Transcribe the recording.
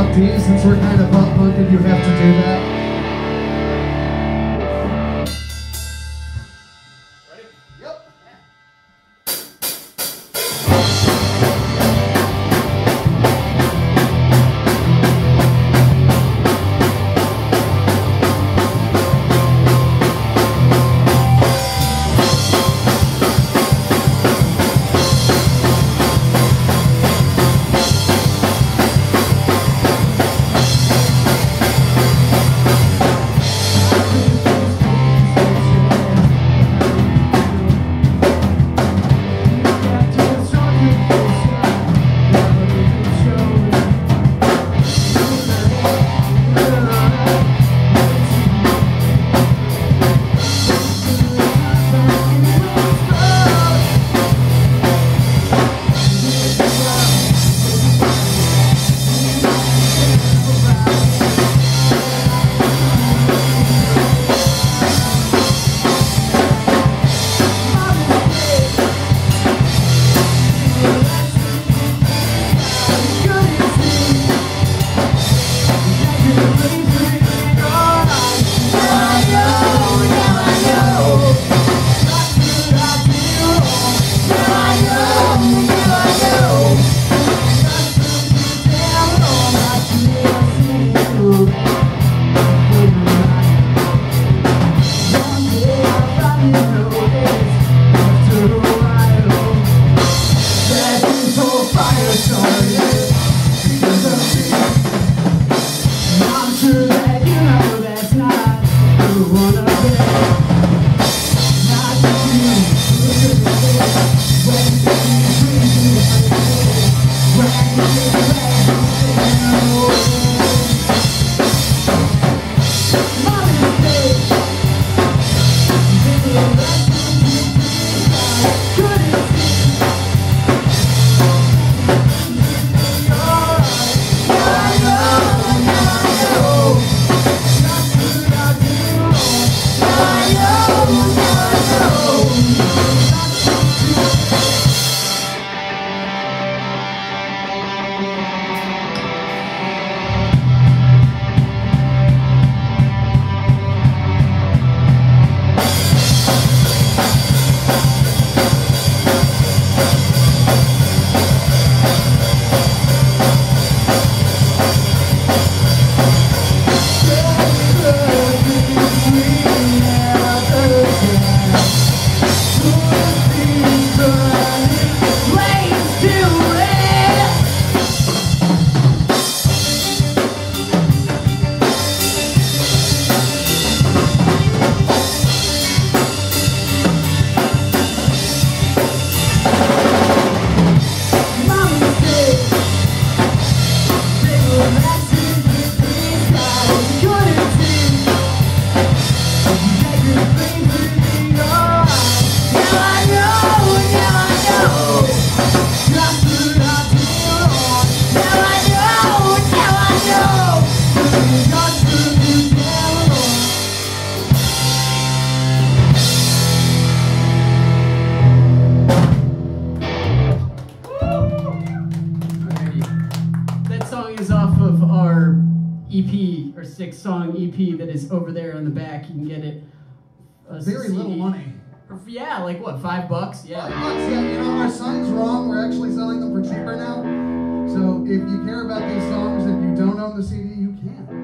D, since we're kind of pop punk and you have to do that. Ready? Yep. EP or 6-song EP that is over there on the back. You can get it. Very little money. Yeah, like what, $5? Yeah. $5, yeah. You know, our sign's wrong. We're actually selling them for cheaper now. So if you care about these songs and you don't own the CD, you can.